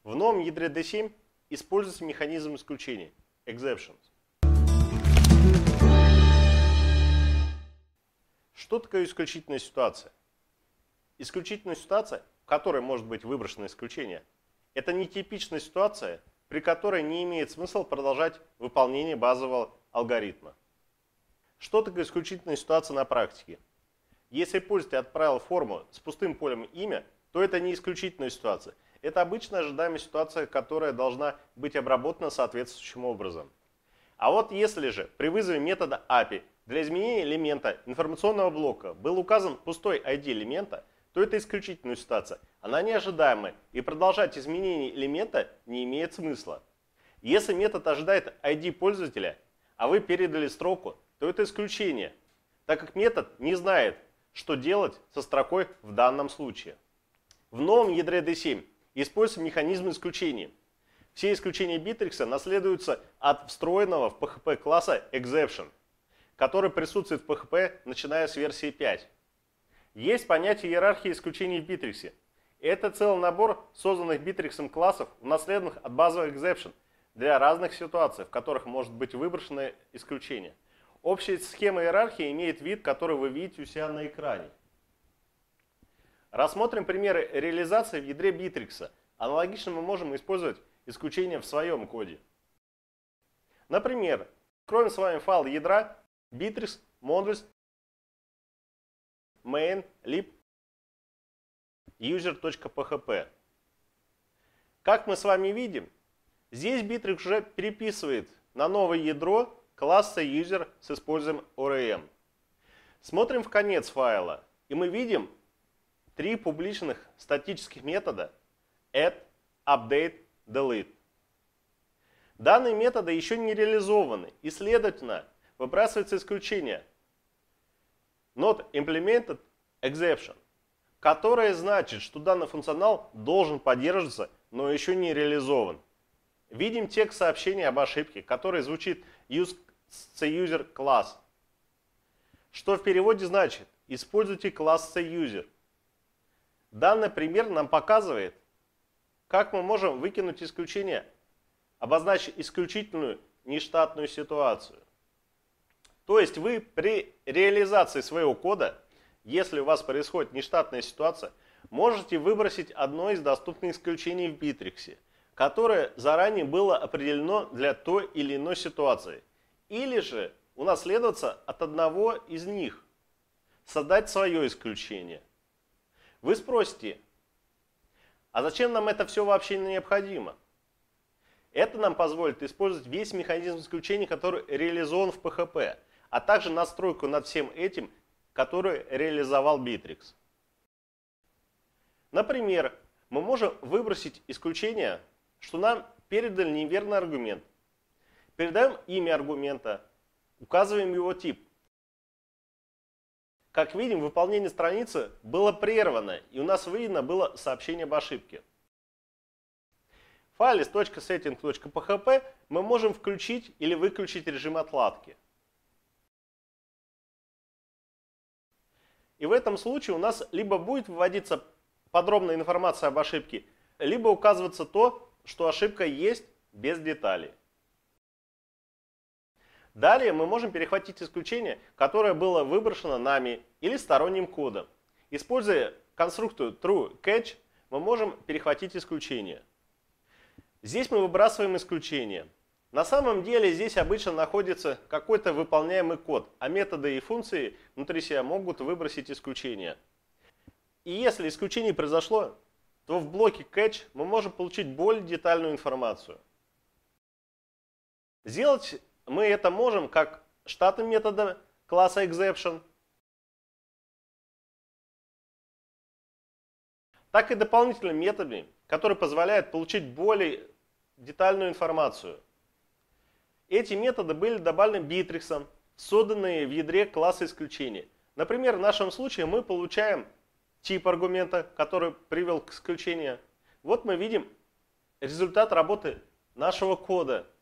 В новом ядре D7 используется механизм исключения – exceptions. Что такое исключительная ситуация? Исключительная ситуация, в которой может быть выброшено исключение, это нетипичная ситуация, при которой не имеет смысла продолжать выполнение базового алгоритма. Что такое исключительная ситуация на практике? Если пользователь отправил форму с пустым полем имя, то это не исключительная ситуация. Это обычная ожидаемая ситуация, которая должна быть обработана соответствующим образом. А вот если же при вызове метода API для изменения элемента информационного блока был указан пустой ID элемента, то это исключительная ситуация. Она неожидаемая, и продолжать изменение элемента не имеет смысла. Если метод ожидает ID пользователя, а вы передали строку, то это исключение, так как метод не знает, что делать со строкой в данном случае. В новом ядре D7 используется механизм исключения. Все исключения Bittrex наследуются от встроенного в PHP класса exception, который присутствует в PHP, начиная с версии 5. Есть понятие иерархии исключений в Bittrex. Это целый набор созданных Bittrex классов, унаследованных от базовых exception для разных ситуаций, в которых может быть выброшено исключение. Общая схема иерархии имеет вид, который вы видите у себя на экране. Рассмотрим примеры реализации в ядре Bittrex. Аналогично мы можем использовать исключения в своем коде. Например, откроем с вами файл ядра Bittrex modules main lib user.php. Как мы с вами видим, здесь Bittrex уже переписывает на новое ядро класса user с использованием ORM. Смотрим в конец файла, и мы видим три публичных статических метода add, update, delete. Данные методы еще не реализованы, и, следовательно, выбрасывается исключение not implemented exception, которое значит, что данный функционал должен поддерживаться, но еще не реализован. Видим текст сообщения об ошибке, который звучит use CUser класс, что в переводе значит используйте класс CUser. Данный пример нам показывает, как мы можем выкинуть исключение, обозначив исключительную нештатную ситуацию. То есть вы при реализации своего кода, если у вас происходит нештатная ситуация, можете выбросить одно из доступных исключений в Bittrex, которое заранее было определено для той или иной ситуации. Или же унаследоваться от одного из них, создать свое исключение. Вы спросите, а зачем нам это все вообще необходимо? Это нам позволит использовать весь механизм исключения, который реализован в PHP, а также настройку над всем этим, который реализовал Bittrex. Например, мы можем выбросить исключение, что нам передали неверный аргумент. Передаем имя аргумента, указываем его тип. Как видим, выполнение страницы было прервано, и у нас видно было сообщение об ошибке. В файле с .setting.php мы можем включить или выключить режим отладки. И в этом случае у нас либо будет выводиться подробная информация об ошибке, либо указываться то, что ошибка есть без деталей. Далее мы можем перехватить исключение, которое было выброшено нами или сторонним кодом. Используя конструктор trueCatch, мы можем перехватить исключение. Здесь мы выбрасываем исключение. На самом деле здесь обычно находится какой-то выполняемый код, а методы и функции внутри себя могут выбросить исключение. И если исключение произошло, то в блоке catch мы можем получить более детальную информацию. Сделать мы это можем как штатным методом класса exception, так и дополнительными методами, которые позволяют получить более детальную информацию. Эти методы были добавлены Bittrex, созданные в ядре класса исключения. Например, в нашем случае мы получаем тип аргумента, который привел к исключению. Вот мы видим результат работы нашего кода.